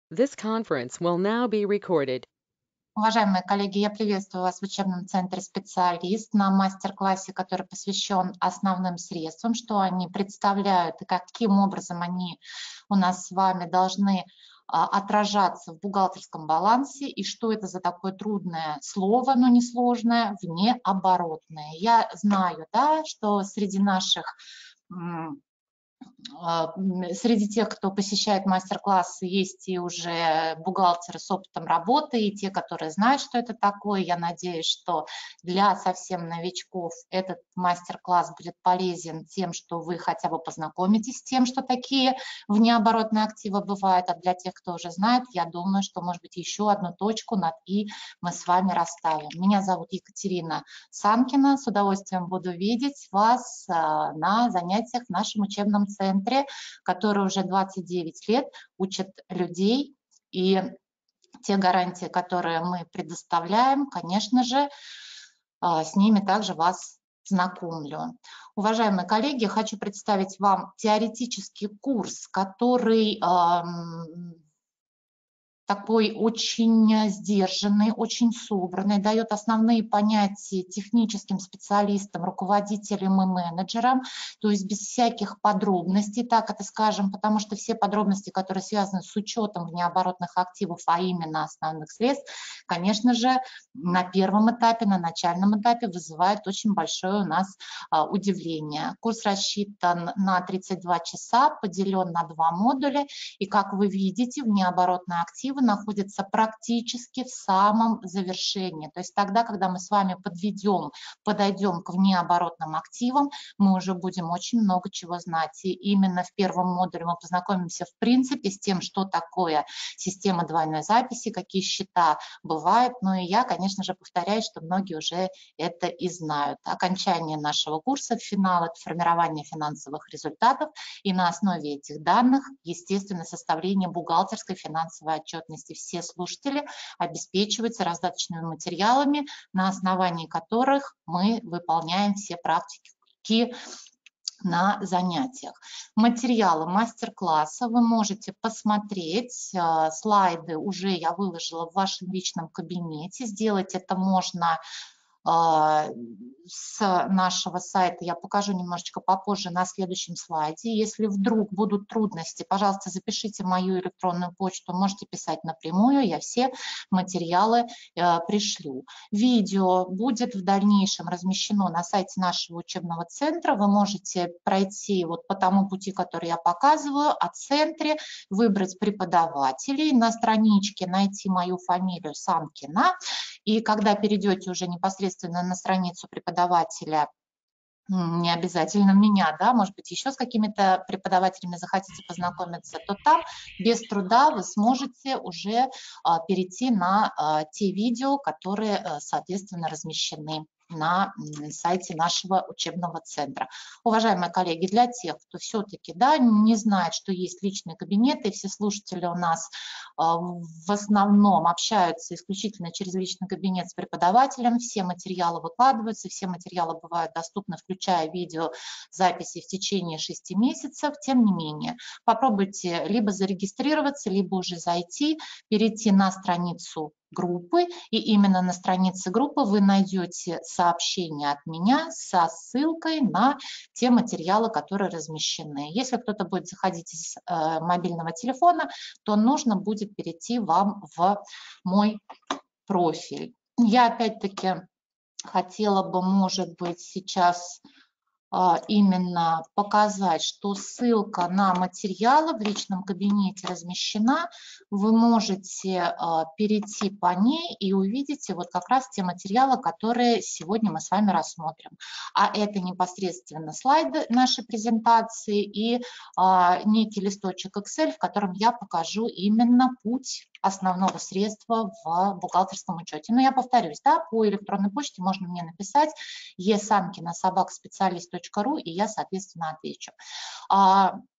This conference will now be recorded. Уважаемые коллеги, я приветствую вас в учебном центре «Специалист» на мастер-классе, который посвящен основным средствам, что они представляют и каким образом они у нас с вами должны отражаться в бухгалтерском балансе и что это за такое трудное слово, но не сложное, внеоборотное. Я знаю, да, что среди наших среди тех, кто посещает мастер-классы, есть и уже бухгалтеры с опытом работы, и те, которые знают, что это такое. Я надеюсь, что для совсем новичков этот мастер-класс будет полезен тем, что вы хотя бы познакомитесь с тем, что такие внеоборотные активы бывают. А для тех, кто уже знает, я думаю, что, может быть, еще одну точку над «и» мы с вами расставим. Меня зовут Екатерина Санкина. С удовольствием буду видеть вас на занятиях в нашем учебном центре, который уже 29 лет учит людей. И те гарантии, которые мы предоставляем, конечно же, с ними также вас знакомлю. Уважаемые коллеги, хочу представить вам теоретический курс, который такой очень сдержанный, очень собранный, дает основные понятия техническим специалистам, руководителям и менеджерам, то есть без всяких подробностей, так это скажем, потому что все подробности, которые связаны с учетом внеоборотных активов, а именно основных средств, конечно же, на первом этапе, на начальном этапе вызывают очень большое у нас удивление. Курс рассчитан на 32 часа, поделен на 2 модуля, и, как вы видите, внеоборотные активы находятся практически в самом завершении. То есть тогда, когда мы с вами подойдем к внеоборотным активам, мы уже будем очень много чего знать. И именно в первом модуле мы познакомимся в принципе с тем, что такое система двойной записи, какие счета бывают. Ну и я, конечно же, повторяю, что многие уже это и знают. Окончание нашего курса, финал – это формирование финансовых результатов. И на основе этих данных, естественно, составление бухгалтерской финансовой отчетности. Все слушатели обеспечиваются раздаточными материалами, на основании которых мы выполняем все практики на занятиях. Материалы мастер-класса вы можете посмотреть. Слайды уже я выложила в вашем личном кабинете. Сделать это можно с нашего сайта, я покажу немножечко попозже на следующем слайде. Если вдруг будут трудности, пожалуйста, запишите мою электронную почту, можете писать напрямую, я все материалы пришлю. Видео будет в дальнейшем размещено на сайте нашего учебного центра, вы можете пройти вот по тому пути, который я показываю, о центре, выбрать преподавателей, на страничке найти мою фамилию Санкина, и когда перейдете уже непосредственно на страницу преподавателя, не обязательно меня, да, может быть, еще с какими-то преподавателями захотите познакомиться, то там без труда вы сможете уже перейти на те видео, которые, соответственно, размещены на сайте нашего учебного центра. Уважаемые коллеги, для тех, кто все-таки, да, не знает, что есть личные кабинеты, все слушатели у нас в основном общаются исключительно через личный кабинет с преподавателем, все материалы выкладываются, все материалы бывают доступны, включая видеозаписи в течение 6 месяцев. Тем не менее, попробуйте либо зарегистрироваться, либо уже зайти, перейти на страницу группы, и именно на странице группы вы найдете сообщение от меня со ссылкой на те материалы, которые размещены. Если кто-то будет заходить из мобильного телефона, то нужно будет перейти вам в мой профиль. Я опять-таки хотела бы, может быть, сейчас именно показать, что ссылка на материалы в личном кабинете размещена. Вы можете перейти по ней и увидите вот как раз те материалы, которые сегодня мы с вами рассмотрим. А это непосредственно слайды нашей презентации и некий листочек Excel, в котором я покажу именно путь основного средства в бухгалтерском учете. Но я повторюсь, да, по электронной почте можно мне написать esankina@specialist.ru, и я, соответственно, отвечу.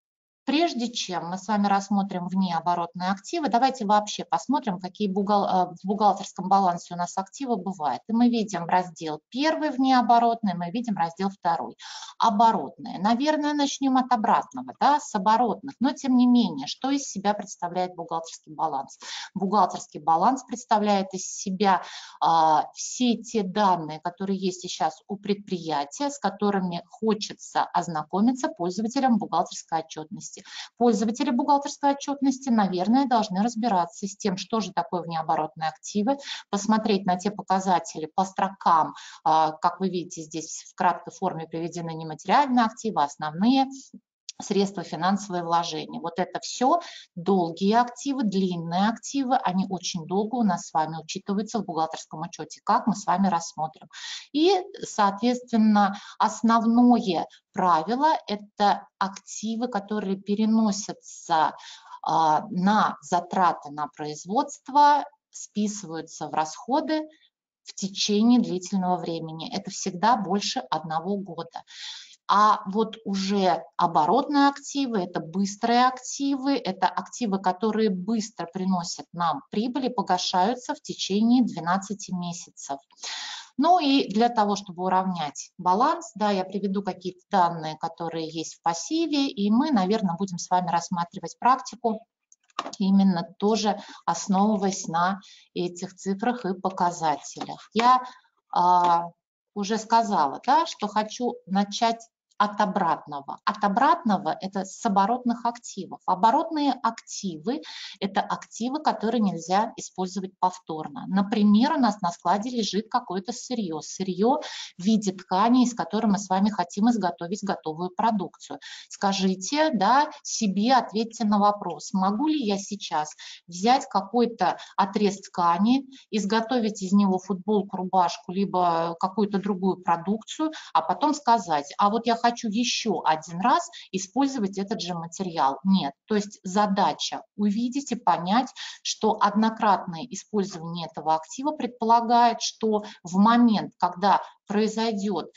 Прежде чем мы с вами рассмотрим внеоборотные активы, давайте вообще посмотрим, какие в бухгалтерском балансе у нас активы бывают. И мы видим раздел 1 внеоборотный, мы видим раздел 2 оборотные. Наверное, начнем от обратного, да, с оборотных. Но тем не менее, что из себя представляет бухгалтерский баланс? Бухгалтерский баланс представляет из себя все те данные, которые есть сейчас у предприятия, с которыми хочется ознакомиться пользователям бухгалтерской отчетности. Пользователи бухгалтерской отчетности, наверное, должны разбираться с тем, что же такое внеоборотные активы, посмотреть на те показатели по строкам, как вы видите, здесь в краткой форме приведены нематериальные активы, основные средства, финансовые вложения. Вот это все долгие активы, длинные активы, они очень долго у нас с вами учитываются в бухгалтерском учете, как мы с вами рассмотрим. И, соответственно, основное правило – это активы, которые переносятся на затраты на производство, списываются в расходы в течение длительного времени. Это всегда больше 1 года. А вот уже оборотные активы, это быстрые активы, это активы, которые быстро приносят нам прибыль и погашаются в течение 12 месяцев. Ну и для того, чтобы уравнять баланс, да, я приведу какие-то данные, которые есть в пассиве, и мы, наверное, будем с вами рассматривать практику, именно тоже основываясь на этих цифрах и показателях. Я уже сказала, да, что хочу начать от обратного. От обратного – это с оборотных активов. Оборотные активы – это активы, которые нельзя использовать повторно. Например, у нас на складе лежит какое-то сырье. Сырье в виде ткани, из которой мы с вами хотим изготовить готовую продукцию. Скажите, да, себе ответьте на вопрос, могу ли я сейчас взять какой-то отрез ткани, изготовить из него футболку, рубашку, либо какую-то другую продукцию, а потом сказать, а вот я хочу еще один раз использовать этот же материал. Нет. То есть задача увидеть и понять, что однократное использование этого актива предполагает, что в момент, когда произойдет,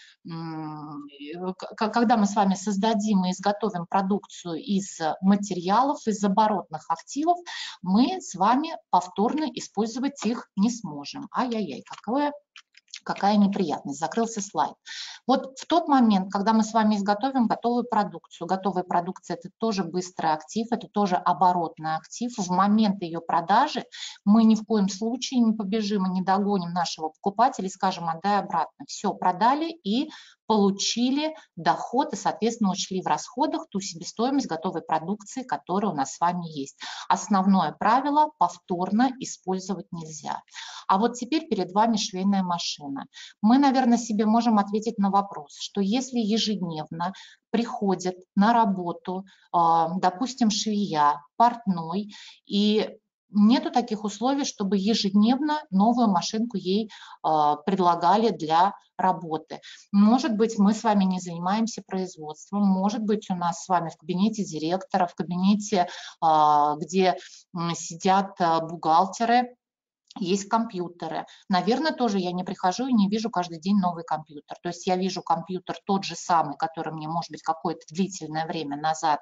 когда мы с вами создадим и изготовим продукцию из материалов, из оборотных активов, мы с вами повторно использовать их не сможем. Ай-яй-яй, какая неприятность, закрылся слайд. Вот в тот момент, когда мы с вами изготовим готовую продукцию, готовая продукция – это тоже быстрый актив, это тоже оборотный актив, в момент ее продажи мы ни в коем случае не побежим и не догоним нашего покупателя и скажем, отдай обратно. Все, продали и получили доход и, соответственно, учли в расходах ту себестоимость готовой продукции, которая у нас с вами есть. Основное правило – повторно использовать нельзя. А вот теперь перед вами швейная машина. Мы, наверное, себе можем ответить на вопрос, что если ежедневно приходит на работу, допустим, швея, портной, и нету таких условий, чтобы ежедневно новую машинку ей предлагали для работы. Может быть, мы с вами не занимаемся производством, может быть, у нас с вами в кабинете директора, в кабинете, где сидят бухгалтеры, есть компьютеры. Наверное, тоже я не прихожу и не вижу каждый день новый компьютер. То есть я вижу компьютер тот же самый, который мне, может быть, какое-то длительное время назад,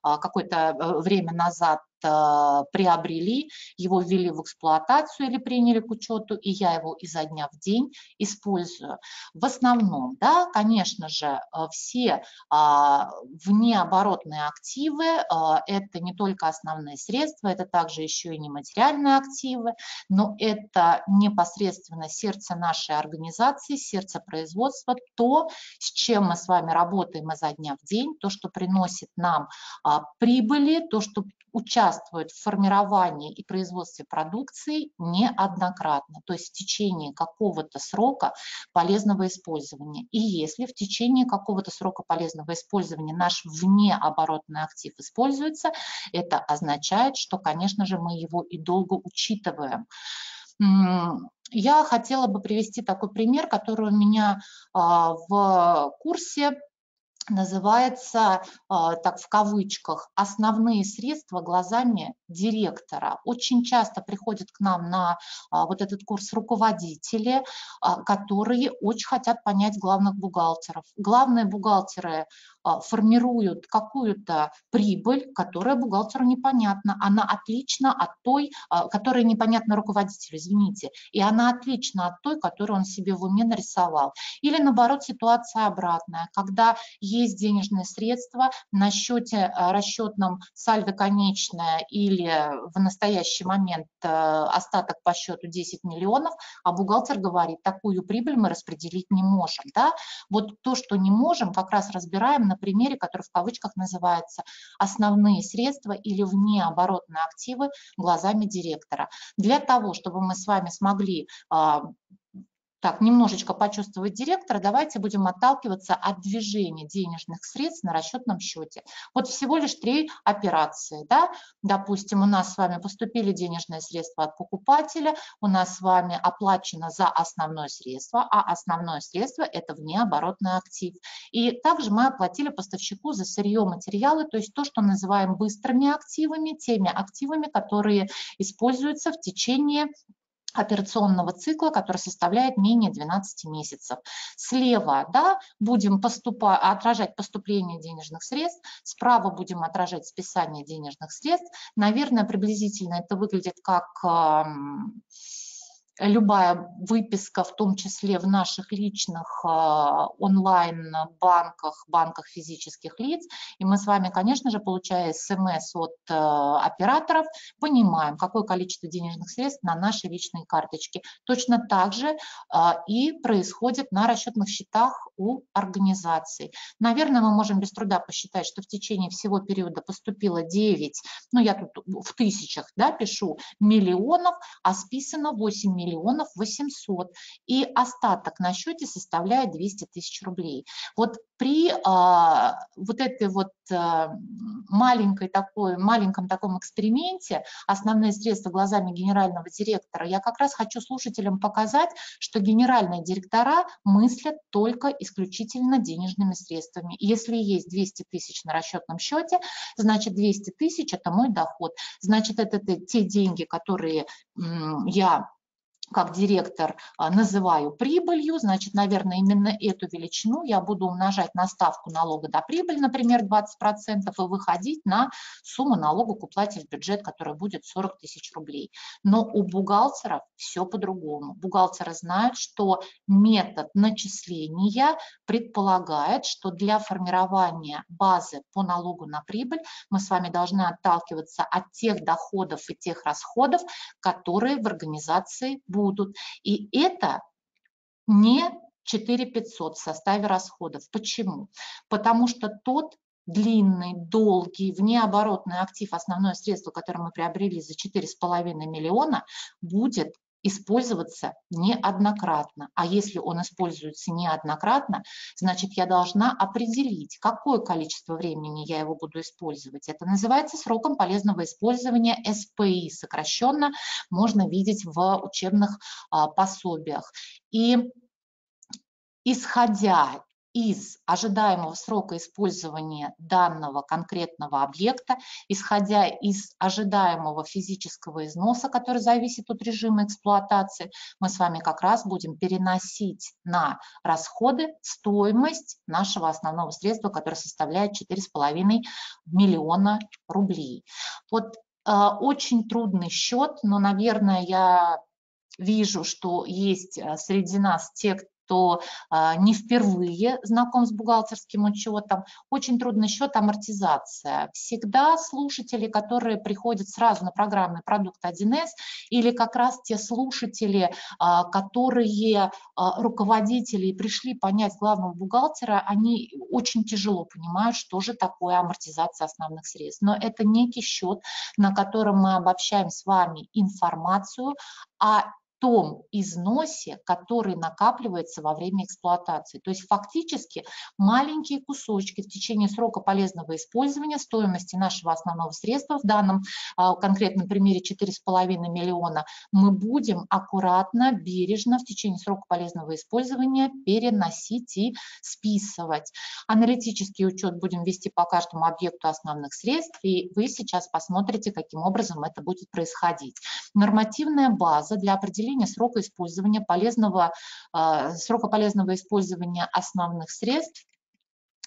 приобрели, его ввели в эксплуатацию или приняли к учету, и я его изо дня в день использую. В основном, да, конечно же, все внеоборотные активы – это не только основные средства, это также еще и нематериальные активы, но это непосредственно сердце нашей организации, сердце производства, то, с чем мы с вами работаем изо дня в день, то, что приносит нам прибыли, то, что участвует в формировании и производстве продукции неоднократно, то есть в течение какого-то срока полезного использования. И если в течение какого-то срока полезного использования наш внеоборотный актив используется, это означает, что, конечно же, мы его и долго учитываем. Я хотела бы привести такой пример, который у меня в курсе называется, так в кавычках, основные средства глазами директора. Очень часто приходят к нам на вот этот курс руководители, которые очень хотят понять главных бухгалтеров. Главные бухгалтеры формируют какую-то прибыль, которая бухгалтеру непонятна. Она отлична от той, которая непонятна руководителю, извините, и она отлична от той, которую он себе в уме нарисовал. Или наоборот, ситуация обратная, когда есть денежные средства на счете расчетном сальдо конечное или в настоящий момент остаток по счету 10 миллионов, а бухгалтер говорит, такую прибыль мы распределить не можем. Да? Вот то, что не можем, как раз разбираем на примере, который в кавычках называется «основные средства или внеоборотные активы глазами директора». Для того, чтобы мы с вами смогли так, немножечко почувствовать директора, давайте будем отталкиваться от движения денежных средств на расчетном счете. Вот всего лишь 3 операции. Да? Допустим, у нас с вами поступили денежные средства от покупателя, у нас с вами оплачено за основное средство, а основное средство – это внеоборотный актив. И также мы оплатили поставщику за сырье, материалы, то есть то, что называем быстрыми активами, теми активами, которые используются в течение операционного цикла, который составляет менее 12 месяцев. Слева, да, будем отражать поступление денежных средств, справа будем отражать списание денежных средств. Наверное, приблизительно это выглядит как любая выписка, в том числе в наших личных онлайн-банках, банках физических лиц. И мы с вами, конечно же, получая СМС от операторов, понимаем, какое количество денежных средств на нашей личной карточке. Точно так же и происходит на расчетных счетах у организаций. Наверное, мы можем без труда посчитать, что в течение всего периода поступило 9, ну я тут в тысячах, да, пишу, миллионов, а списано 8 миллионов 800, и остаток на счете составляет 200 тысяч рублей. Вот при вот этой вот маленьком таком эксперименте «Основные средства глазами генерального директора» я как раз хочу слушателям показать, что генеральные директора мыслят только исключительно денежными средствами. Если есть 200 тысяч на расчетном счете, значит 200 тысяч – это мой доход. Значит, это те деньги, которые я как директор называю прибылью, значит, наверное, именно эту величину я буду умножать на ставку налога до прибыли, например, 20%, и выходить на сумму налога к уплате в бюджет, которая будет 40 тысяч рублей. Но у бухгалтеров все по-другому. Бухгалтеры знают, что метод начисления предполагает, что для формирования базы по налогу на прибыль мы с вами должны отталкиваться от тех доходов и тех расходов, которые в организации будут. И это не 4500 в составе расходов. Почему? Потому что тот длинный, долгий, внеоборотный актив, основное средство, которое мы приобрели за 4,5 миллиона, будет использоваться неоднократно. А если он используется неоднократно, значит, я должна определить, какое количество времени я его буду использовать. Это называется сроком полезного использования, СПИ, сокращенно можно видеть в учебных пособиях. И исходя из ожидаемого срока использования данного конкретного объекта, исходя из ожидаемого физического износа, который зависит от режима эксплуатации, мы с вами как раз будем переносить на расходы стоимость нашего основного средства, которое составляет 4,5 миллиона рублей. Вот очень трудный счет, но, наверное, я вижу, что есть среди нас те, кто не впервые знаком с бухгалтерским учетом. Очень трудный счет амортизация. Всегда слушатели, которые приходят сразу на программный продукт 1С, или как раз те слушатели, которые руководители и пришли понять главного бухгалтера, они очень тяжело понимают, что же такое амортизация основных средств. Но это некий счет, на котором мы обобщаем с вами информацию о том износе, который накапливается во время эксплуатации. То есть фактически маленькие кусочки в течение срока полезного использования стоимости нашего основного средства, в данном конкретном примере 4,5 миллиона, мы будем аккуратно, бережно в течение срока полезного использования переносить и списывать. Аналитический учет будем вести по каждому объекту основных средств, и вы сейчас посмотрите, каким образом это будет происходить. Нормативная база для определения срока полезного использования основных средств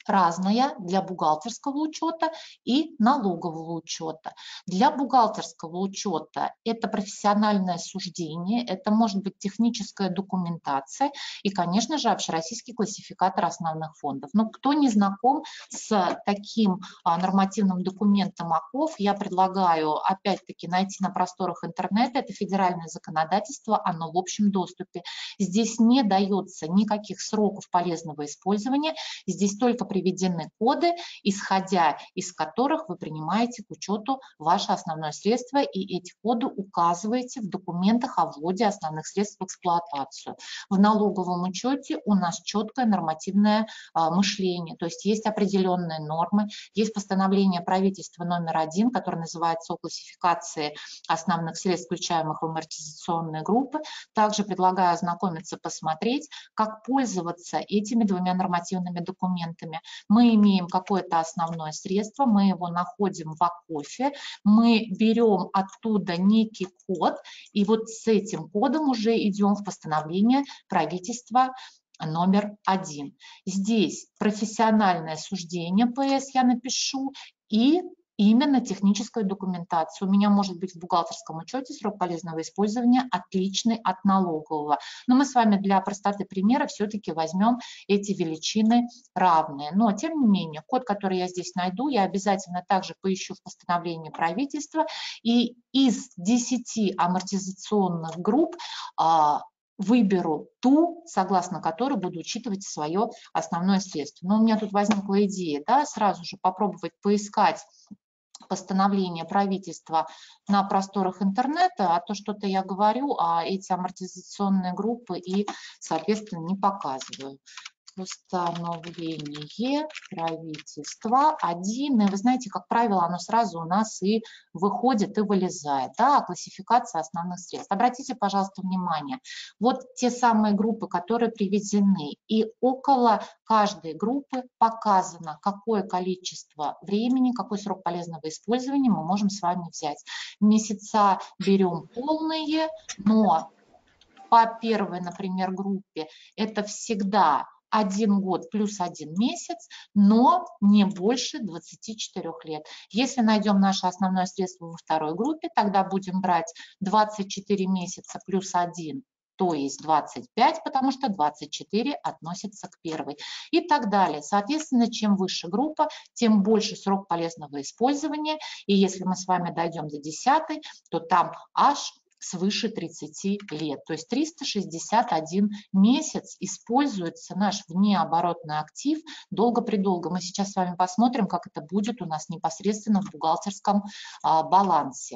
разная для бухгалтерского учета и налогового учета. Для бухгалтерского учета это профессиональное суждение, это может быть техническая документация и, конечно же, общероссийский классификатор основных фондов. Но кто не знаком с таким нормативным документом ОКОФ, я предлагаю опять-таки найти на просторах интернета. Это федеральное законодательство, оно в общем доступе. Здесь не дается никаких сроков полезного использования, здесь только приведены коды, исходя из которых вы принимаете к учету ваше основное средство, и эти коды указываете в документах о вводе основных средств в эксплуатацию. В налоговом учете у нас четкое нормативное мышление, то есть есть определенные нормы, есть постановление правительства номер 1, которое называется о классификации основных средств, включаемых в амортизационные группы. Также предлагаю ознакомиться, посмотреть, как пользоваться этими двумя нормативными документами. Мы имеем какое-то основное средство, мы его находим в ОКОФе, мы берем оттуда некий код, и вот с этим кодом уже идем в постановление правительства номер 1. Здесь профессиональное суждение ПС я напишу и именно техническую документацию. У меня может быть в бухгалтерском учете срок полезного использования отличный от налогового. Но мы с вами для простоты примера все-таки возьмем эти величины равные. Но тем не менее, код, который я здесь найду, я обязательно также поищу в постановлении правительства. И из 10 амортизационных групп выберу ту, согласно которой буду учитывать свое основное средство. Но у меня тут возникла идея, да, сразу же попробовать поискать постановление правительства на просторах интернета, а то что-то я говорю, а эти амортизационные группы и, соответственно, не показываю. Постановление правительства 1, и вы знаете, как правило, оно сразу у нас и выходит, и вылезает, да, классификация основных средств. Обратите, пожалуйста, внимание, вот те самые группы, которые приведены, и около каждой группы показано, какое количество времени, какой срок полезного использования мы можем с вами взять. Месяца берем полные, но по первой, например, группе это всегда 1 год плюс 1 месяц, но не больше 24 лет. Если найдем наше основное средство во второй группе, тогда будем брать 24 месяца плюс 1, то есть 25, потому что 24 относится к первой. И так далее. Соответственно, чем выше группа, тем больше срок полезного использования. И если мы с вами дойдем до 10, то там аж свыше 30 лет. То есть 361 месяц используется наш внеоборотный актив долго-предолго. Мы сейчас с вами посмотрим, как это будет у нас непосредственно в бухгалтерском балансе.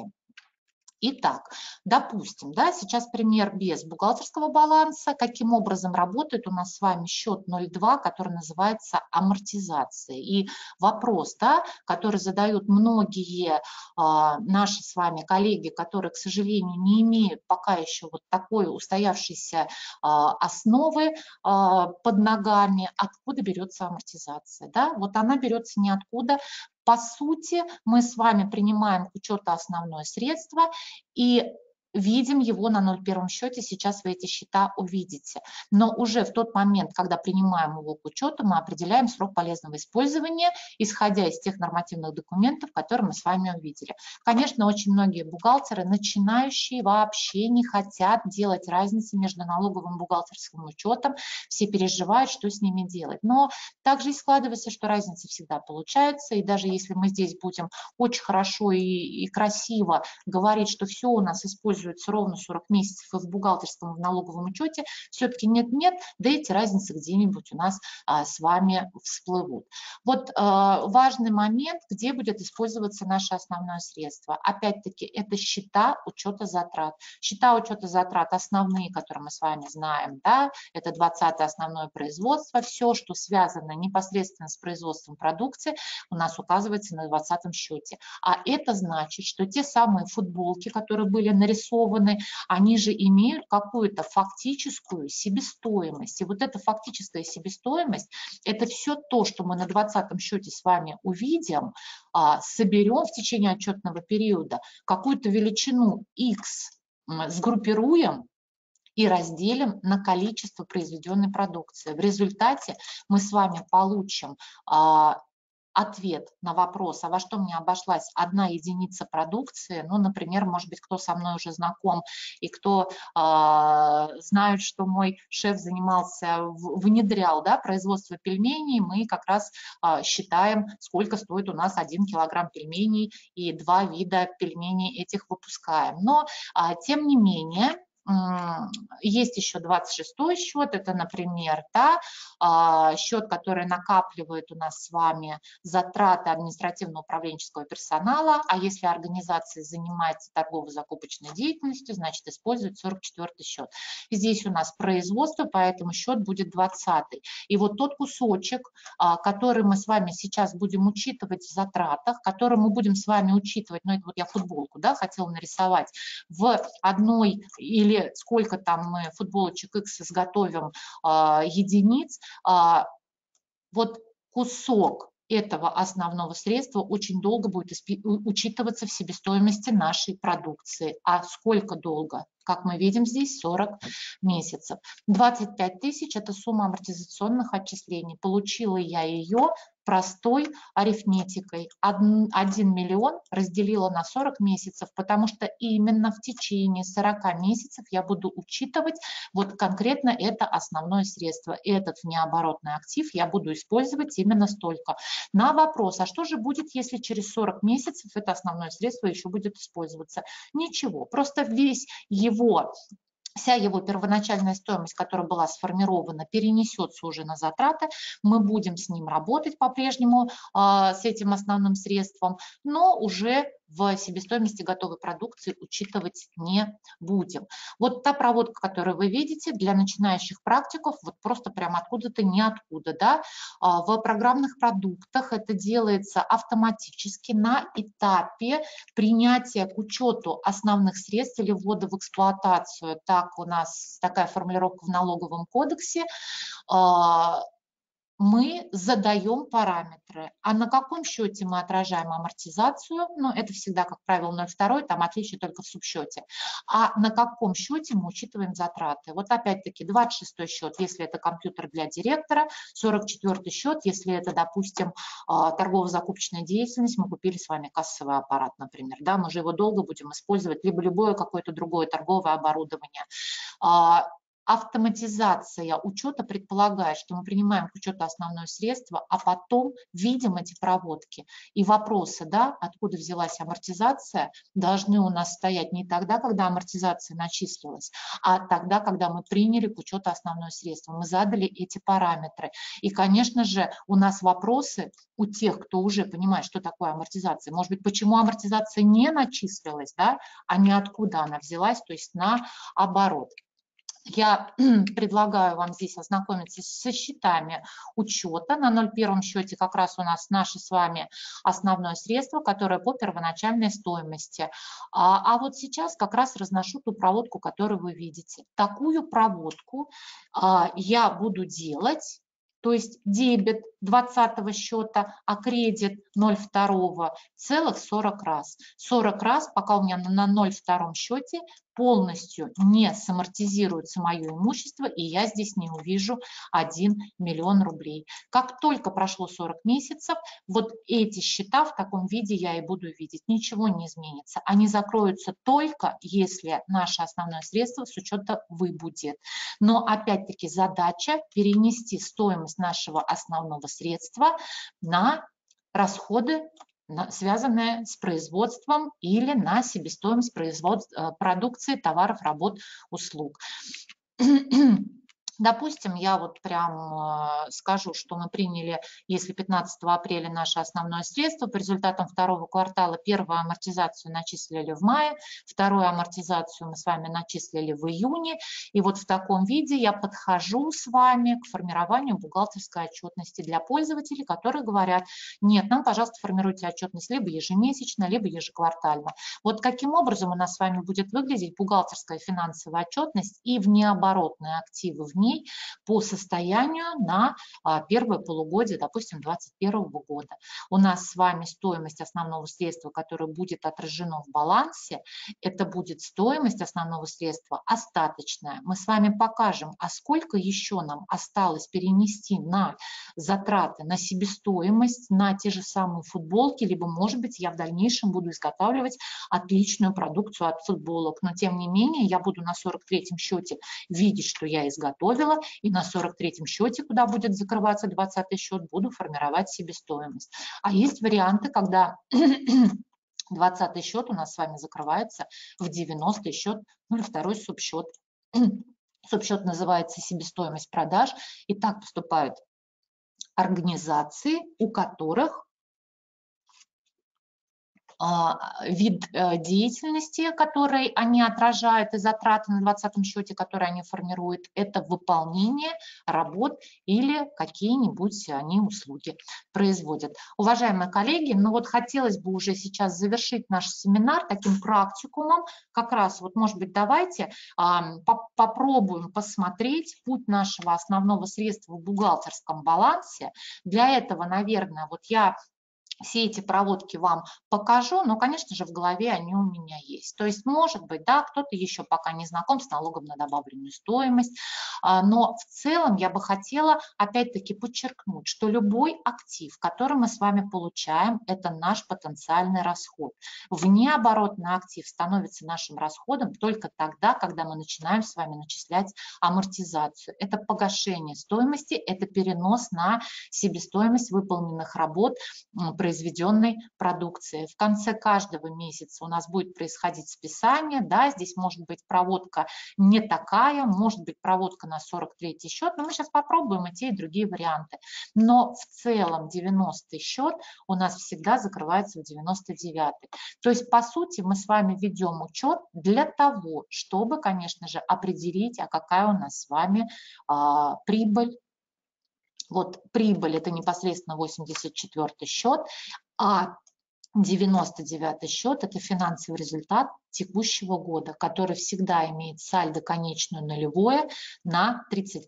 Итак, допустим, да, сейчас пример без бухгалтерского баланса. Каким образом работает у нас с вами счет 0.2, который называется амортизацией. И вопрос, да, который задают многие наши с вами коллеги, которые, к сожалению, не имеют пока еще вот такой устоявшейся основы под ногами, откуда берется амортизация. Да? Вот она берется ниоткуда. По сути, мы с вами принимаем к учету основное средство и видим его на 0,1 счете, сейчас вы эти счета увидите. Но уже в тот момент, когда принимаем его к учету, мы определяем срок полезного использования, исходя из тех нормативных документов, которые мы с вами увидели. Конечно, очень многие бухгалтеры, начинающие, вообще не хотят делать разницы между налоговым и бухгалтерским учетом, все переживают, что с ними делать. Но также и складывается, что разница всегда получается, и даже если мы здесь будем очень хорошо и красиво говорить, что все у нас используется ровно 40 месяцев и в бухгалтерском, и в налоговом учете, все-таки нет-нет, да эти разницы где-нибудь у нас с вами всплывут. Вот важный момент, где будет использоваться наше основное средство. Опять-таки, это счета учета затрат. Счета учета затрат основные, которые мы с вами знаем, да, это 20-е основное производство, все, что связано непосредственно с производством продукции, у нас указывается на 20-м счете. А это значит, что те самые футболки, которые были нарисованы, они же имеют какую-то фактическую себестоимость. И вот эта фактическая себестоимость, это все то, что мы на 20-м счете с вами увидим, соберем в течение отчетного периода, какую-то величину X сгруппируем, и разделим на количество произведенной продукции. В результате мы с вами получим ответ на вопрос, а во что мне обошлась 1 единица продукции. Ну, например, может быть, кто со мной уже знаком и кто знает, что мой шеф занимался, внедрял, да, производство пельменей, мы как раз считаем, сколько стоит у нас 1 килограмм пельменей, и 2 вида пельменей этих выпускаем. Но, тем не менее, есть еще 26-й счет, это, например, счет, который накапливает у нас с вами затраты административно-управленческого персонала, а если организация занимается торгово-закупочной деятельностью, значит, использует 44-й счет. Здесь у нас производство, поэтому счет будет 20-й. И вот тот кусочек, который мы с вами сейчас будем учитывать в затратах, который мы будем с вами учитывать, ну, это вот я футболку, да, хотела нарисовать, в одной или сколько там мы футболочек X изготовим единиц, вот кусок этого основного средства очень долго будет учитываться в себестоимости нашей продукции. А сколько долго? Как мы видим здесь, 40 месяцев. 25 тысяч – это сумма амортизационных отчислений. Получила я ее простой арифметикой. 1 миллион разделила на 40 месяцев, потому что именно в течение 40 месяцев я буду учитывать вот конкретно это основное средство. Этот внеоборотный актив я буду использовать именно столько. На вопрос, а что же будет, если через 40 месяцев это основное средство еще будет использоваться? Ничего, просто вся его первоначальная стоимость, которая была сформирована, перенесется уже на затраты. Мы будем с ним работать по-прежнему, с этим основным средством, но уже в себестоимости готовой продукции учитывать не будем. Вот та проводка, которую вы видите, для начинающих практиков, вот просто прям откуда-то ниоткуда, да, в программных продуктах это делается автоматически на этапе принятия к учету основных средств или ввода в эксплуатацию. Так, у нас такая формулировка в налоговом кодексе. Мы задаем параметры. А на каком счете мы отражаем амортизацию? Ну, это всегда, как правило, 0,2, там отличие только в субсчете. А на каком счете мы учитываем затраты? Вот опять-таки 26-й счет, если это компьютер для директора, 44-й счет, если это, допустим, торгово-закупочная деятельность, мы купили с вами кассовый аппарат, например, да, мы же его долго будем использовать, либо любое какое-то другое торговое оборудование. Автоматизация учета предполагает, что мы принимаем к учету основное средство, а потом видим эти проводки. И вопросы, да, откуда взялась амортизация, должны у нас стоять не тогда, когда амортизация начислилась, а тогда, когда мы приняли к учету основное средство. Мы задали эти параметры. И, конечно же, у нас вопросы у тех, кто уже понимает, что такое амортизация. Может быть, почему амортизация не начислилась, да, а не откуда она взялась, то есть наоборот. Я предлагаю вам здесь ознакомиться со счетами учета. На 0,1 счете как раз у нас наше с вами основное средство, которое по первоначальной стоимости. А вот сейчас как раз разношу ту проводку, которую вы видите. Такую проводку я буду делать. То есть дебет 20 счета, а кредит 0,2 целых 40 раз. 40 раз, пока у меня на 0,2 счете полностью не самортизируется мое имущество, и я здесь не увижу 1 миллион рублей. Как только прошло 40 месяцев, вот эти счета в таком виде я и буду видеть. Ничего не изменится. Они закроются только, если наше основное средство с учета выбудет. Но опять-таки задача перенести стоимость нашего основного средства на расходы, связанные с производством или на себестоимость продукции, товаров, работ, услуг. Допустим, я вот прям скажу, что мы приняли, если 15 апреля наше основное средство, по результатам второго квартала первую амортизацию начислили в мае, вторую амортизацию мы с вами начислили в июне. И вот в таком виде я подхожу с вами к формированию бухгалтерской отчетности для пользователей, которые говорят: нет, нам, пожалуйста, формируйте отчетность либо ежемесячно, либо ежеквартально. Вот каким образом у нас с вами будет выглядеть бухгалтерская финансовая отчетность и внеоборотные активы вместе дней по состоянию на первое полугодие, допустим, 2021 года. У нас с вами стоимость основного средства, которое будет отражено в балансе, это будет стоимость основного средства остаточная. Мы с вами покажем, а сколько еще нам осталось перенести на затраты, на себестоимость, на те же самые футболки, либо, может быть, я в дальнейшем буду изготавливать отличную продукцию от футболок. Но, тем не менее, я буду на 43-м счете видеть, что я изготовила, и на 43-м счете, куда будет закрываться 20-й счет, буду формировать себестоимость. А есть варианты, когда 20-й счет у нас с вами закрывается в 90-й счет, ну или второй субсчет. Субсчет называется себестоимость продаж. И так поступают организации, у которых вид деятельности, который они отражают, и затраты на 20-м счете, которые они формируют, это выполнение работ или какие-нибудь они услуги производят. Уважаемые коллеги, ну вот хотелось бы уже сейчас завершить наш семинар таким практикумом. Как раз вот, может быть, давайте попробуем посмотреть путь нашего основного средства в бухгалтерском балансе. Для этого, наверное, вот я все эти проводки вам покажу, но, конечно же, в голове они у меня есть. То есть, может быть, да, кто-то еще пока не знаком с налогом на добавленную стоимость, но в целом я бы хотела опять-таки подчеркнуть, что любой актив, который мы с вами получаем, это наш потенциальный расход. Внеоборотный актив становится нашим расходом только тогда, когда мы начинаем с вами начислять амортизацию. Это погашение стоимости, это перенос на себестоимость выполненных работ, произведенной продукции. В конце каждого месяца у нас будет происходить списание. Да, здесь может быть проводка не такая, может быть проводка на 43-й счет, но мы сейчас попробуем и те, и другие варианты. Но в целом 90-й счет у нас всегда закрывается в 99-й. То есть, по сути, мы с вами ведем учет для того, чтобы, конечно же, определить, а какая у нас с вами прибыль. Вот прибыль – это непосредственно 84-й счет, а 99-й счет – это финансовый результат текущего года, который всегда имеет сальдо конечную нулевое на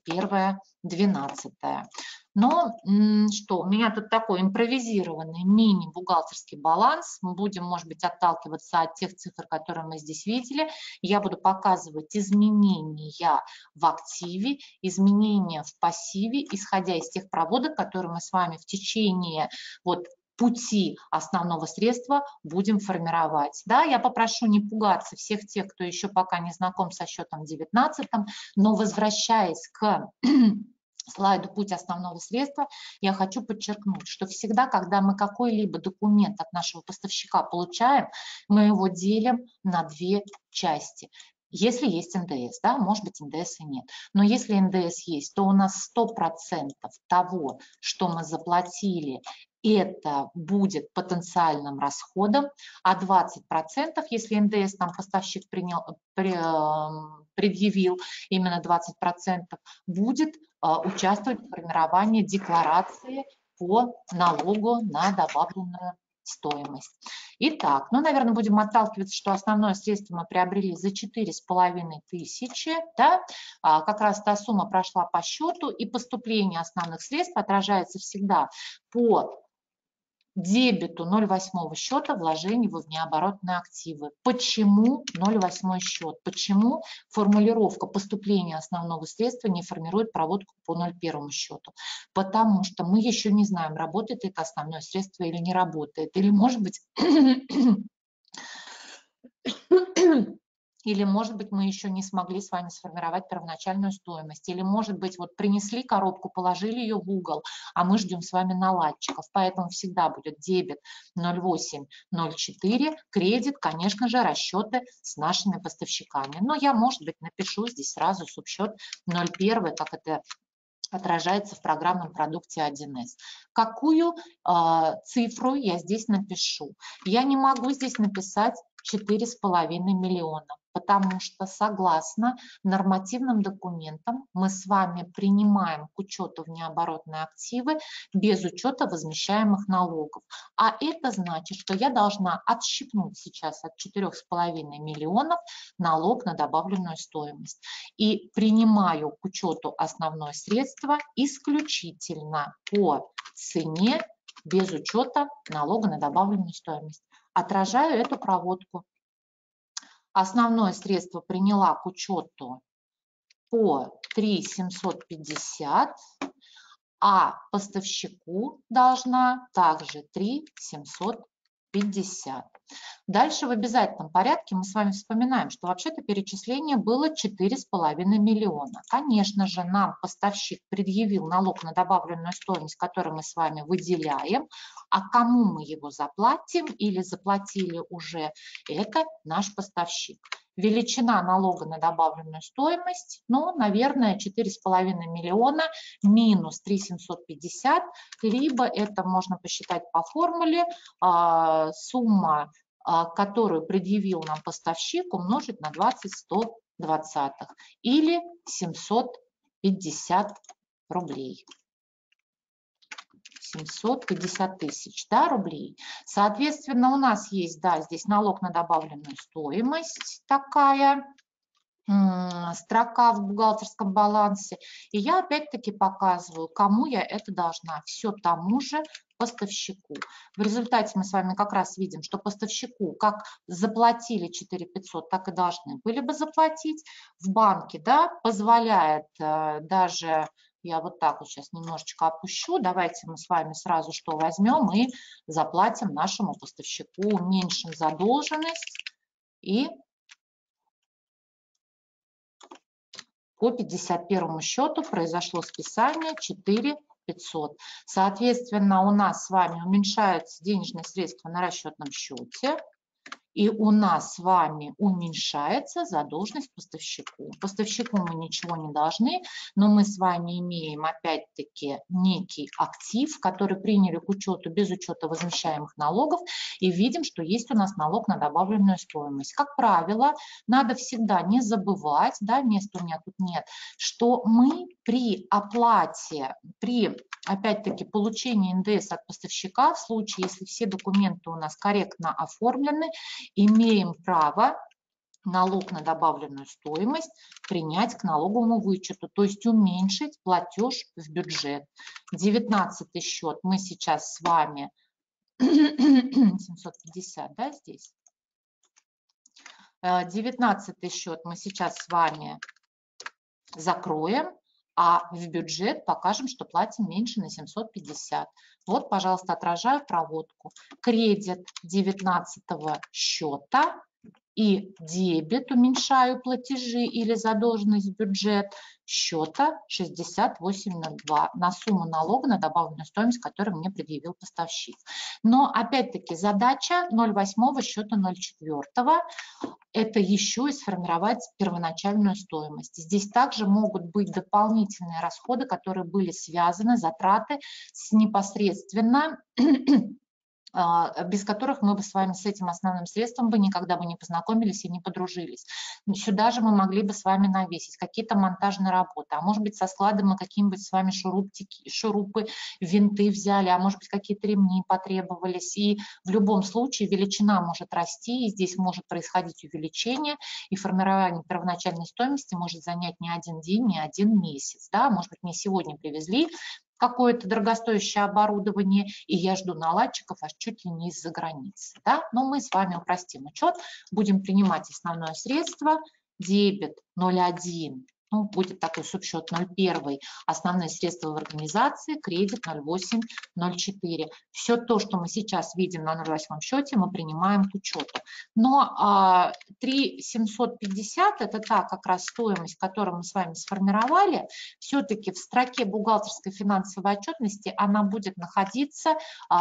31.12. Но что, у меня тут такой импровизированный мини-бухгалтерский баланс. Мы будем, может быть, отталкиваться от тех цифр, которые мы здесь видели. Я буду показывать изменения в активе, изменения в пассиве, исходя из тех проводок, которые мы с вами в течение пути основного средства будем формировать. Да, я попрошу не пугаться всех тех, кто еще пока не знаком со счетом 19, но возвращаясь к слайду «Путь основного средства», я хочу подчеркнуть, что всегда, когда мы какой-либо документ от нашего поставщика получаем, мы его делим на две части. Если есть НДС, да, может быть, НДС и нет. Но если НДС есть, то у нас 100% того, что мы заплатили, это будет потенциальным расходом, а 20%, если НДС там поставщик предъявил именно 20%, будет участвовать в формировании декларации по налогу на добавленную стоимость. Итак, ну, наверное, будем отталкиваться, что основное средство мы приобрели за 4500, да, как раз та сумма прошла по счету, и поступление основных средств отражается всегда по дебету 0,8 счета вложений во внеоборотные активы. Почему 0,8 счет? Почему формулировка поступления основного средства не формирует проводку по 0,1 счету? Потому что мы еще не знаем, работает это основное средство или не работает. Или, может быть, или, может быть, мы еще не смогли с вами сформировать первоначальную стоимость. Или, может быть, вот принесли коробку, положили ее в угол, а мы ждем с вами наладчиков. Поэтому всегда будет дебет 0,8-0,4, кредит, конечно же, расчеты с нашими поставщиками. Но я, может быть, напишу здесь сразу субсчет 0,1, как это отражается в программном продукте 1С. Какую цифру я здесь напишу? Я не могу здесь написать 4,5 миллиона, потому что согласно нормативным документам мы с вами принимаем к учету внеоборотные активы без учета возмещаемых налогов. А это значит, что я должна отщипнуть сейчас от 4,5 миллионов налог на добавленную стоимость. И принимаю к учету основное средство исключительно по цене без учета налога на добавленную стоимость. Отражаю эту проводку. Основное средство приняла к учету по 3,750, а поставщику должна также 3,750. Дальше в обязательном порядке мы с вами вспоминаем, что вообще-то перечисление было 4,5 миллиона. Конечно же, нам поставщик предъявил налог на добавленную стоимость, который мы с вами выделяем, а кому мы его заплатим или заплатили уже, это наш поставщик. Величина налога на добавленную стоимость, ну, наверное, 4,5 миллиона минус 3,750, либо это можно посчитать по формуле сумма, которую предъявил нам поставщик, умножить на 20/120 или 750 рублей. 750 тысяч, да, рублей. Соответственно, у нас есть, да, здесь налог на добавленную стоимость, такая строка в бухгалтерском балансе. И я опять-таки показываю, кому я это должна. Все тому же поставщику. В результате мы с вами как раз видим, что поставщику как заплатили 4500, так и должны были бы заплатить. В банке, да, позволяет даже... Я вот так вот сейчас немножечко опущу. Давайте мы с вами сразу что возьмем и заплатим нашему поставщику, уменьшим задолженность и по 51 счету произошло списание 4500. Соответственно, у нас с вами уменьшаются денежные средства на расчетном счете. И у нас с вами уменьшается задолженность поставщику. Поставщику мы ничего не должны, но мы с вами имеем опять-таки некий актив, который приняли к учету без учета возмещаемых налогов, и видим, что есть у нас налог на добавленную стоимость. Как правило, надо всегда не забывать, да, места у меня тут нет, что мы при оплате, при опять-таки получении НДС от поставщика, в случае, если все документы у нас корректно оформлены, имеем право налог на добавленную стоимость принять к налоговому вычету, то есть уменьшить платеж в бюджет. 19 счет мы сейчас с вами 750, да, здесь. 19 счет мы сейчас с вами закроем, а в бюджет покажем, что платим меньше на 750. Вот, пожалуйста, отражаю проводку. Кредит 19 счета и дебет, уменьшаю платежи или задолженность в бюджет счета 6802 на сумму налога на добавленную стоимость, которую мне предъявил поставщик. Но опять-таки задача 0,8 счета 0,4. Это еще и сформировать первоначальную стоимость. Здесь также могут быть дополнительные расходы, которые были связаны, затраты с непосредственно без которых мы бы с вами с этим основным средством бы никогда бы не познакомились и не подружились. Сюда же мы могли бы с вами навесить какие-то монтажные работы, а может быть со склада мы какие-нибудь с вами шурупы, винты взяли, а может быть какие-то ремни потребовались. И в любом случае величина может расти, и здесь может происходить увеличение, и формирование первоначальной стоимости может занять не один день, не один месяц. Да? Может быть, мне сегодня привезли какое-то дорогостоящее оборудование, и я жду наладчиков аж чуть ли не из-за границы. Да? Но мы с вами упростим учет, будем принимать основное средство, дебет 0,1, ну, будет такой субсчет 0,1, основные средства в организации, кредит 0,8, 0,4. Все то, что мы сейчас видим на 0,8 счете, мы принимаем к учету. Но 3,750 это та как раз стоимость, которую мы с вами сформировали. Все-таки в строке бухгалтерской финансовой отчетности она будет находиться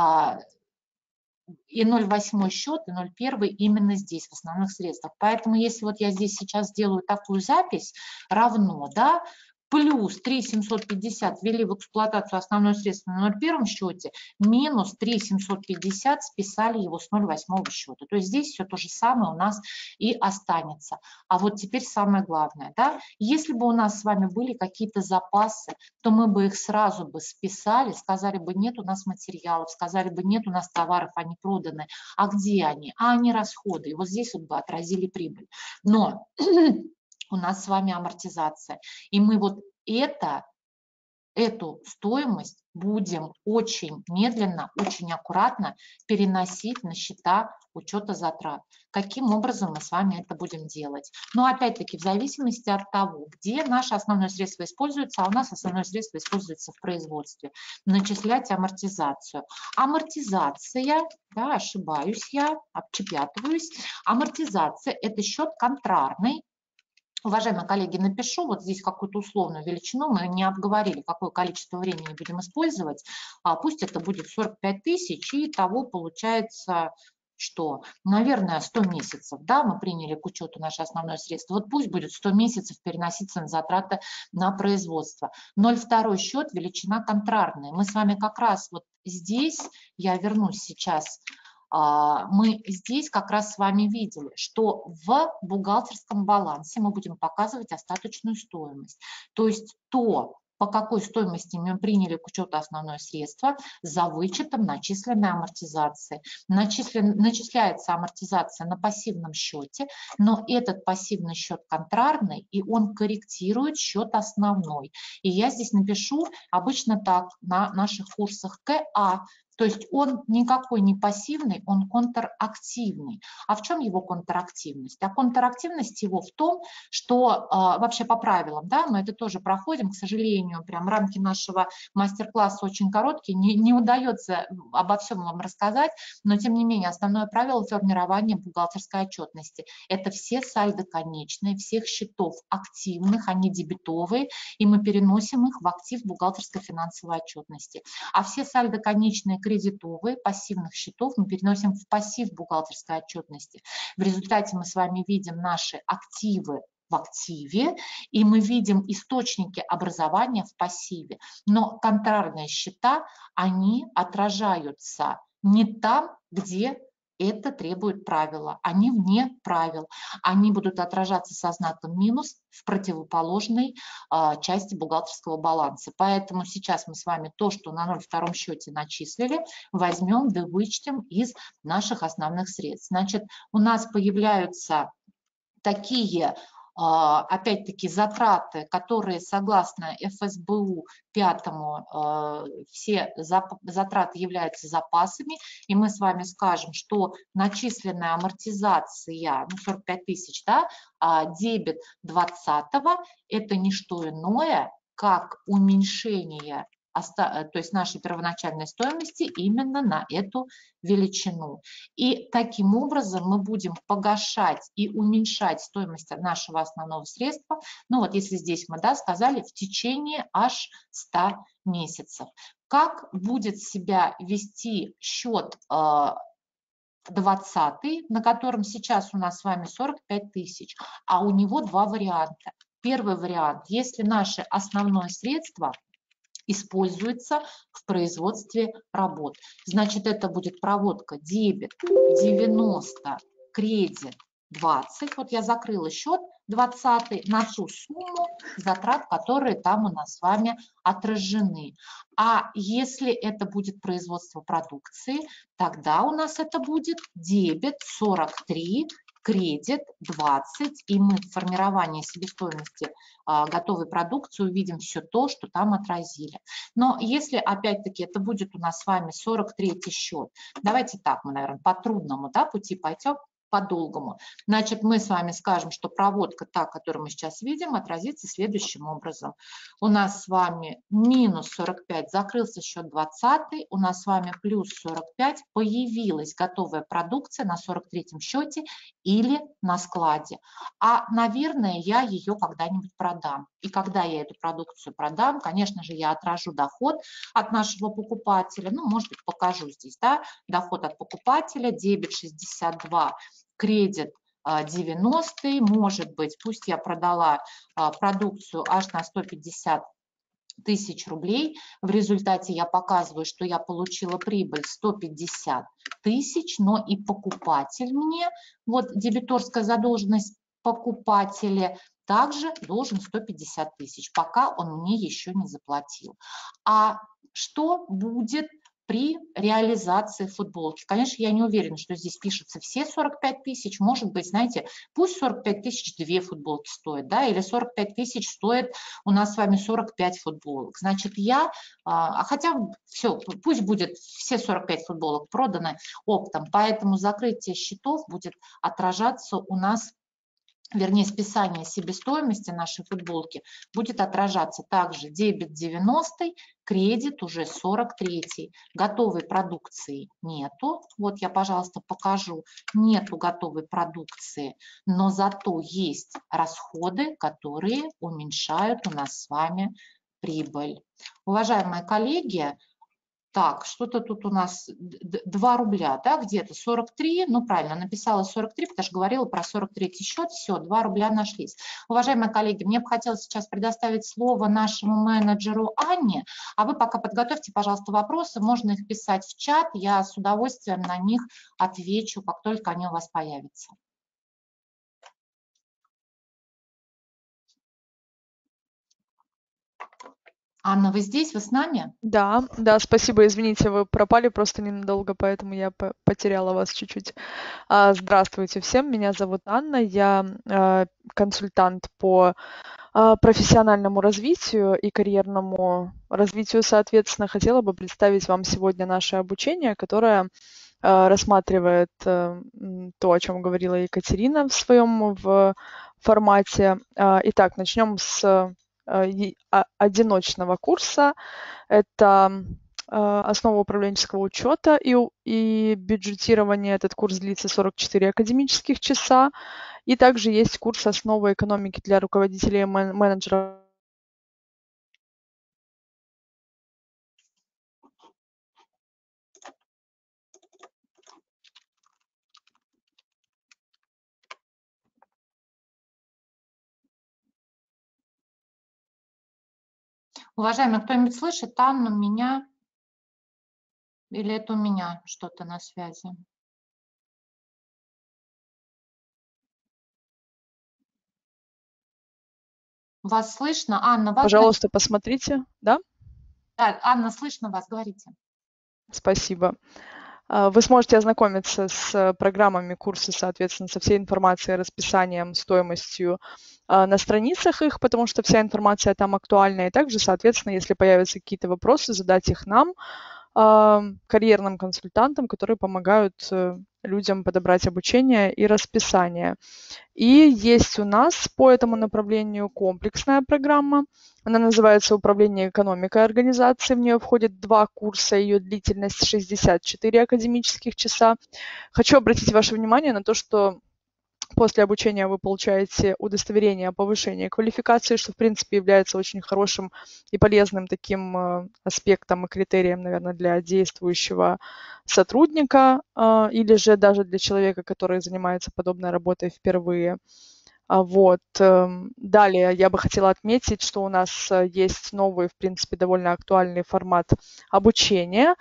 и 0,8 счет, и 0,1 именно здесь, в основных средствах. Поэтому если вот я здесь сейчас сделаю такую запись, равно, да, плюс 3,750 ввели в эксплуатацию основное средство на 0,1 счете, минус 3,750 списали его с 0,8 счета. То есть здесь все то же самое у нас и останется. А вот теперь самое главное, да, если бы у нас с вами были какие-то запасы, то мы бы их сразу бы списали, сказали бы, нет у нас материалов, сказали бы, нет у нас товаров, они проданы. А где они? А они расходы. И вот здесь вот бы отразили прибыль. Но у нас с вами амортизация. И мы вот эту стоимость будем очень медленно, очень аккуратно переносить на счета учета затрат. Каким образом мы с вами это будем делать? Но опять-таки в зависимости от того, где наше основное средство используется, а у нас основное средство используется в производстве. Начислять амортизацию. Амортизация, да, ошибаюсь я, обчепятываюсь. Амортизация – это счет контрарный. Уважаемые коллеги, напишу вот здесь какую-то условную величину, мы не обговорили, какое количество времени будем использовать, пусть это будет 45 тысяч, и того получается, что, наверное, 100 месяцев, да, мы приняли к учету наше основное средство, вот пусть будет 100 месяцев переноситься на затраты на производство. 0,2 счет, величина контрарная, мы с вами как раз вот здесь, я вернусь сейчас, мы здесь как раз с вами видели, что в бухгалтерском балансе мы будем показывать остаточную стоимость. То есть то, по какой стоимости мы приняли к учету основное средство, за вычетом начисленной амортизации. Начисляется амортизация на пассивном счете, но этот пассивный счет контрарный, и он корректирует счет основной. И я здесь напишу обычно так на наших курсах КА. То есть он никакой не пассивный, он контрактивный. А в чем его контрактивность? А контрактивность его в том, что вообще по правилам, да, мы это тоже проходим, к сожалению, прям рамки нашего мастер-класса очень короткие, не удается обо всем вам рассказать, но тем не менее основное правило формирования бухгалтерской отчетности – это все сальдо конечные, всех счетов активных, они дебетовые, и мы переносим их в актив бухгалтерской финансовой отчетности. А все сальдо конечные кредитовые пассивных счетов мы переносим в пассив бухгалтерской отчетности. В результате мы с вами видим наши активы в активе, и мы видим источники образования в пассиве. Но контрарные счета, они отражаются не там, где это требует правила, они вне правил. Они будут отражаться со знаком минус в противоположной части бухгалтерского баланса. Поэтому сейчас мы с вами то, что на 0,2 счете начислили, возьмем да вычтем из наших основных средств. Значит, у нас появляются такие, опять-таки, затраты, которые согласно ФСБУ 5 все затраты являются запасами, и мы с вами скажем, что начисленная амортизация, ну, 45 тысяч, да, дебет 20-го, это не что иное, как уменьшение, то есть нашей первоначальной стоимости именно на эту величину. И таким образом мы будем погашать и уменьшать стоимость нашего основного средства, ну вот если здесь мы, да, сказали, в течение аж 100 месяцев. Как будет себя вести счет 20, на котором сейчас у нас с вами 45 тысяч, а у него два варианта. Первый вариант, если наше основное средство используется в производстве работ. Значит, это будет проводка дебет 90, кредит 20. Вот я закрыла счет 20 на ту сумму затрат, которые там у нас с вами отражены. А если это будет производство продукции, тогда у нас это будет дебет 43, кредит 20, и мы в формировании себестоимости готовой продукции увидим все то, что там отразили. Но если, опять-таки, это будет у нас с вами 43-й счет, давайте так, мы, наверное, по трудному, да, пути пойдем, по долгому. Значит, мы с вами скажем, что проводка, та, которую мы сейчас видим, отразится следующим образом. У нас с вами минус 45, закрылся счет 20, у нас с вами плюс 45, появилась готовая продукция на 43-м счете или на складе. А, наверное, я ее когда-нибудь продам. И когда я эту продукцию продам, конечно же, я отражу доход от нашего покупателя. Ну, может быть, покажу здесь, да, доход от покупателя, дебет 62, кредит 90, может быть, пусть я продала продукцию аж на 150 тысяч рублей, в результате я показываю, что я получила прибыль 150 тысяч, но и покупатель мне, вот дебиторская задолженность покупателя, также должен 150 тысяч, пока он мне еще не заплатил. А что будет при реализации футболки? Конечно, я не уверена, что здесь пишутся все 45 тысяч. Может быть, знаете, пусть 45 тысяч 2 футболки стоят, да, или 45 тысяч стоит у нас с вами 45 футболок. Значит, хотя все, пусть будет все 45 футболок проданы оптом, поэтому закрытие счетов будет отражаться у нас, вернее, списание себестоимости нашей футболки будет отражаться также дебет 90, кредит уже 43. Готовой продукции нету. Вот я, пожалуйста, покажу. Нету готовой продукции, но зато есть расходы, которые уменьшают у нас с вами прибыль. Уважаемые коллеги, так, что-то тут у нас 2 рубля, да, где-то 43, ну правильно, написала 43, потому что говорила про 43 счет, все, 2 рубля нашлись. Уважаемые коллеги, мне бы хотелось сейчас предоставить слово нашему менеджеру Анне, а вы пока подготовьте, пожалуйста, вопросы, можно их писать в чат, я с удовольствием на них отвечу, как только они у вас появятся. Анна, вы здесь, вы с нами? Да, спасибо, извините, вы пропали просто ненадолго, поэтому я потеряла вас чуть-чуть. Здравствуйте всем, меня зовут Анна, я консультант по профессиональному развитию и карьерному развитию, соответственно. Хотела бы представить вам сегодня наше обучение, которое рассматривает то, о чем говорила Екатерина в своем формате. Итак, начнем с одиночного курса. Это основа управленческого учета и бюджетирования. Этот курс длится 44 академических часа. И также есть курс «Основы экономики для руководителей и менеджеров». Уважаемый, кто-нибудь слышит Анну, меня? Или это у меня что-то на связи? Вас слышно? Анна, вас... Пожалуйста, посмотрите. Да? Да, Анна, слышно вас, говорите. Спасибо. Вы сможете ознакомиться с программами курса, соответственно, со всей информацией, расписанием, стоимостью на страницах их, потому что вся информация там актуальна. И также, соответственно, если появятся какие-то вопросы, задать их нам, карьерным консультантам, которые помогают людям подобрать обучение и расписание. И есть у нас по этому направлению комплексная программа. Она называется «Управление экономикой организации». В нее входит 2 курса, ее длительность 64 академических часа. Хочу обратить ваше внимание на то, что после обучения вы получаете удостоверение о повышении квалификации, что, в принципе, является очень хорошим и полезным таким аспектом и критерием, наверное, для действующего сотрудника или же даже для человека, который занимается подобной работой впервые. Вот. Далее я бы хотела отметить, что у нас есть новый, в принципе, довольно актуальный формат обучения.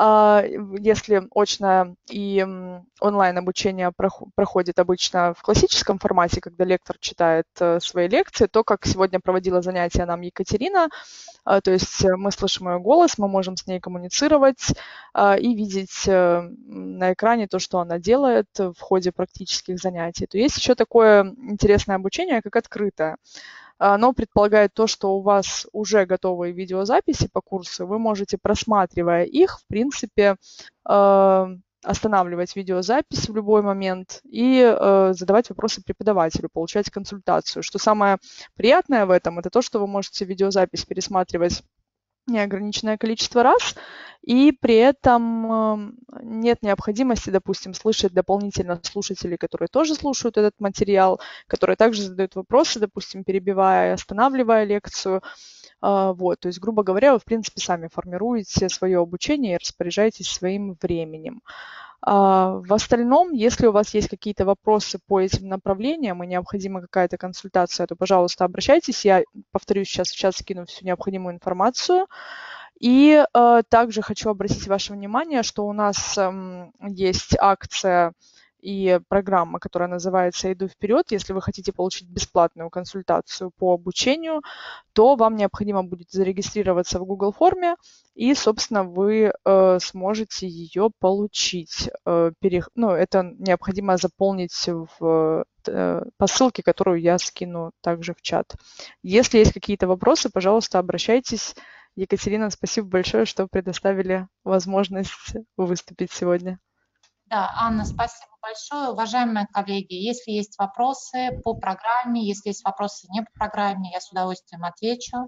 Если очное и онлайн обучение проходит обычно в классическом формате, когда лектор читает свои лекции, то, как сегодня проводила занятия нам Екатерина, то есть мы слышим ее голос, мы можем с ней коммуницировать и видеть на экране то, что она делает в ходе практических занятий. То есть еще такое интересное обучение, как открытое. Оно предполагает то, что у вас уже готовые видеозаписи по курсу, вы можете, просматривая их, в принципе, останавливать видеозапись в любой момент и задавать вопросы преподавателю, получать консультацию. Что самое приятное в этом, это то, что вы можете видеозапись пересматривать неограниченное количество раз, и при этом нет необходимости, допустим, слышать дополнительно слушателей, которые тоже слушают этот материал, которые также задают вопросы, допустим, перебивая и останавливая лекцию. Вот, то есть, грубо говоря, вы, в принципе, сами формируете свое обучение и распоряжаетесь своим временем. В остальном, если у вас есть какие-то вопросы по этим направлениям и необходима какая-то консультация, то, пожалуйста, обращайтесь. Я, повторюсь, сейчас в чат скину всю необходимую информацию. И также хочу обратить ваше внимание, что у нас есть акция и программа, которая называется «Иду вперед». Если вы хотите получить бесплатную консультацию по обучению, то вам необходимо будет зарегистрироваться в Google форме, и, собственно, вы сможете ее получить. Это необходимо заполнить по ссылке, которую я скину также в чат. Если есть какие-то вопросы, пожалуйста, обращайтесь. Екатерина, спасибо большое, что предоставили возможность выступить сегодня. Да, Анна, спасибо большое. Уважаемые коллеги, если есть вопросы по программе, если есть вопросы не по программе, я с удовольствием отвечу.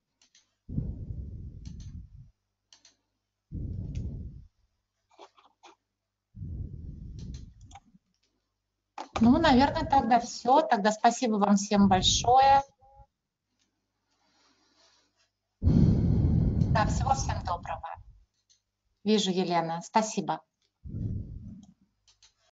Ну, наверное, тогда все. Тогда спасибо вам всем большое. Да, всего всем доброго. Вижу, Елена. Спасибо.